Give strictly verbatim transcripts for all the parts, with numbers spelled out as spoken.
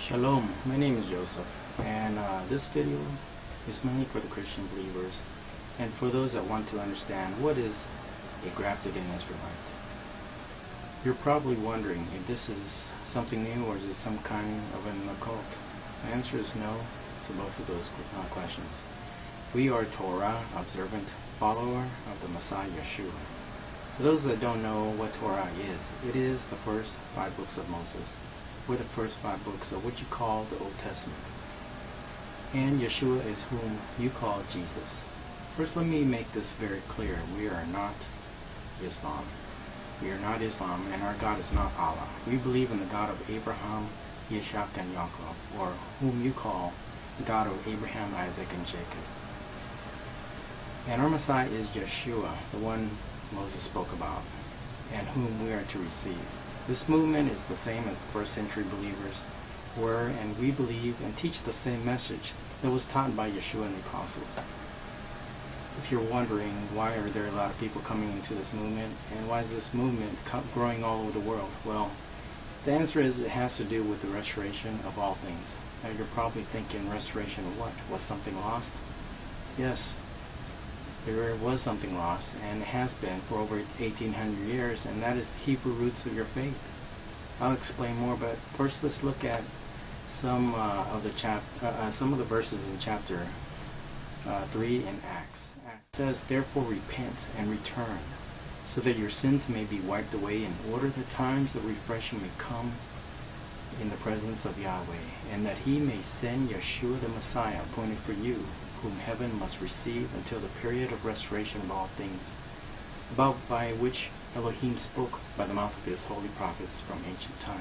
Shalom, my name is Joseph, and uh, this video is mainly for the Christian believers and for those that want to understand what is a grafted in Israelite. You're probably wondering if this is something new or is it some kind of an occult. The answer is no to both of those uh, questions. We are Torah observant follower of the Messiah Yeshua. For those that don't know what Torah is, it is the first five books of Moses. We're the first five books of what you call the Old Testament. And Yeshua is whom you call Jesus. First, let me make this very clear. We are not Islam. We are not Islam, and our God is not Allah. We believe in the God of Abraham, Yitzhak, and Yaakov, or whom you call the God of Abraham, Isaac, and Jacob. And our Messiah is Yeshua, the one Moses spoke about, and whom we are to receive. This movement is the same as the first century believers were, and we believe and teach the same message that was taught by Yeshua and the apostles. If you're wondering why are there a lot of people coming into this movement, and why is this movement growing all over the world, well, the answer is it has to do with the restoration of all things. Now you're probably thinking, restoration of what? Was something lost? Yes, there was something lost, and it has been for over eighteen hundred years, and that is the Hebrew roots of your faith. I'll explain more, but first let's look at some uh, of the chap uh, uh, some of the verses in chapter uh, three in Acts. Acts says, "Therefore repent and return, so that your sins may be wiped away, in order that times of refreshing may come in the presence of Yahweh, and that He may send Yeshua the Messiah, appointed for you, whom heaven must receive until the period of restoration of all things, about by which Elohim spoke by the mouth of His holy prophets from ancient time."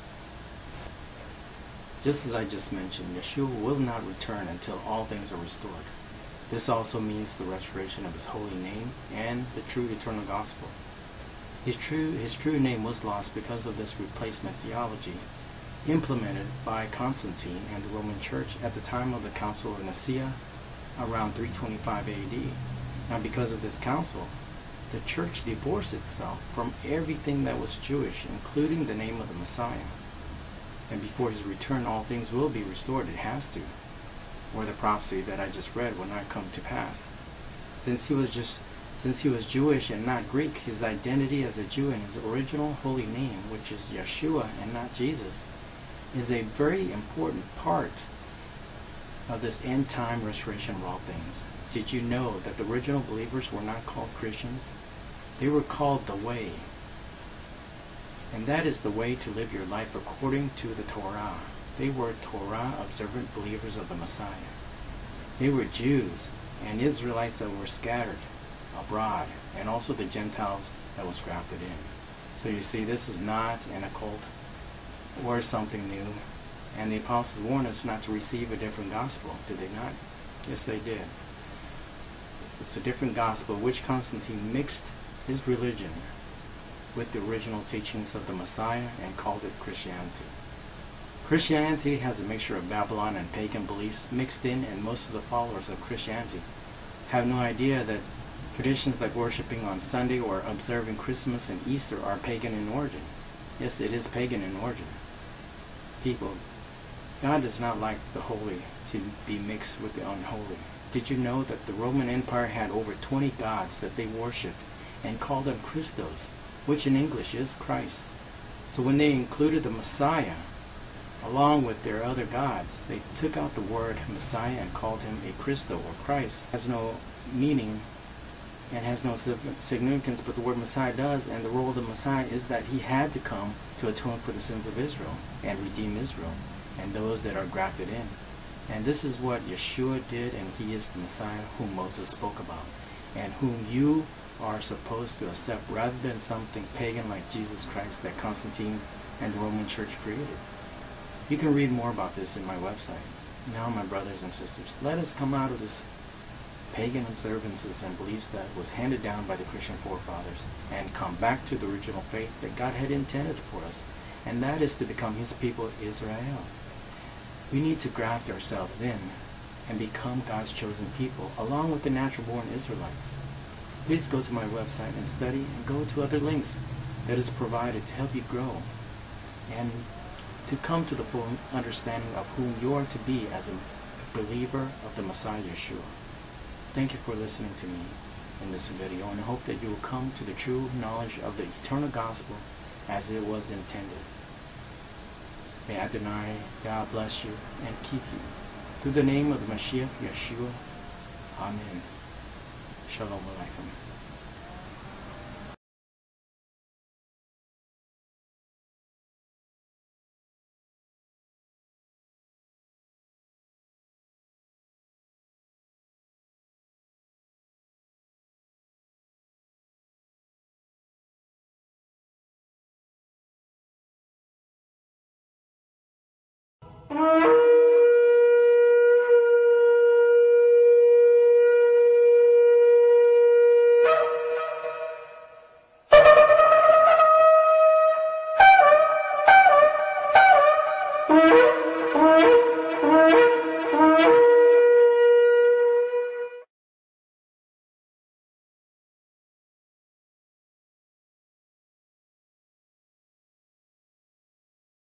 Just as I just mentioned, Yeshua will not return until all things are restored. This also means the restoration of His holy name and the true eternal gospel. His true, his true name was lost because of this replacement theology implemented by Constantine and the Roman Church at the time of the Council of Nicaea around three twenty-five A D. Now, because of this council, the church divorced itself from everything that was Jewish, including the name of the Messiah. And before His return, all things will be restored. It has to, or the prophecy that I just read will not come to pass. Since he was just, since he was Jewish and not Greek, his identity as a Jew and his original holy name, which is Yeshua and not Jesus, is a very important part of this end-time restoration of all things. Did you know that the original believers were not called Christians? They were called the Way. And that is the way to live your life according to the Torah. They were Torah observant believers of the Messiah. They were Jews and Israelites that were scattered abroad, and also the Gentiles that was grafted in. So you see, this is not an occult or something new. And the apostles warned us not to receive a different gospel, did they not? Yes, they did. It's a different gospel which Constantine mixed his religion with the original teachings of the Messiah and called it Christianity. Christianity has a mixture of Babylon and pagan beliefs mixed in, and most of the followers of Christianity have no idea that traditions like worshiping on Sunday or observing Christmas and Easter are pagan in origin. Yes, it is pagan in origin. People, God does not like the holy to be mixed with the unholy. Did you know that the Roman Empire had over twenty gods that they worshipped and called them Christos, which in English is Christ? So when they included the Messiah along with their other gods, they took out the word Messiah and called Him a Christo, or Christ. It has no meaning and has no significance, but the word Messiah does, and the role of the Messiah is that He had to come to atone for the sins of Israel and redeem Israel and those that are grafted in. And this is what Yeshua did, and He is the Messiah whom Moses spoke about, and whom you are supposed to accept rather than something pagan like Jesus Christ that Constantine and the Roman Church created. You can read more about this in my website. Now, my brothers and sisters, let us come out of this pagan observances and beliefs that was handed down by the Christian forefathers and come back to the original faith that God had intended for us, and that is to become His people, Israel. We need to graft ourselves in and become God's chosen people, along with the natural-born Israelites. Please go to my website and study, and go to other links that is provided to help you grow and to come to the full understanding of whom you are to be as a believer of the Messiah Yeshua. Thank you for listening to me in this video, and I hope that you will come to the true knowledge of the eternal gospel as it was intended. May Adonai, God bless you and keep you. Through the name of the Mashiach Yeshua. Amen. Shalom Aleichem. Thank you.